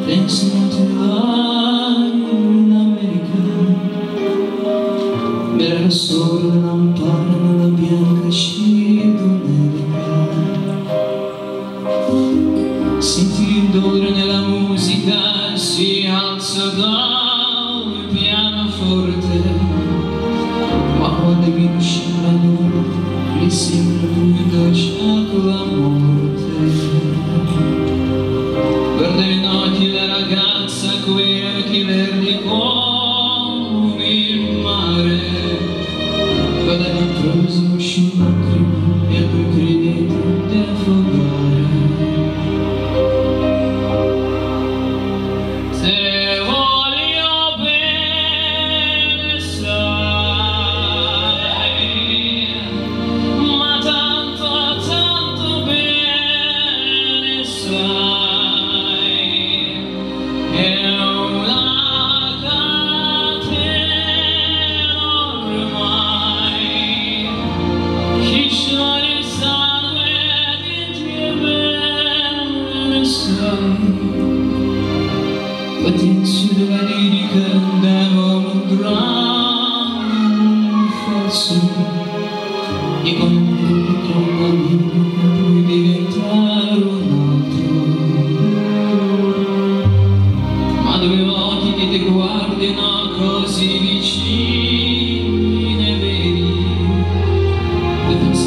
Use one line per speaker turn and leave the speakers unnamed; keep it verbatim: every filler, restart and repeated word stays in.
Dancing to life in America, era solo una lampara nella bianca scia d'America. Senti l'indore nella musica, si alza dal pianoforte, ma quando viene uscire la luna, gli sembra buio già con la morte. Guarda le notti la ragazza quella che verdi come il mare, guarda l'improvviso uscì un lacrimo e a lui credete di affogare. Se voglio bene sai, ma tanto tanto bene sai. Patrizio della lirica andava un dramma falso, e con un pubblico bambino puoi diventare un altro. Ma due occhi che ti guardino così vicini e veri,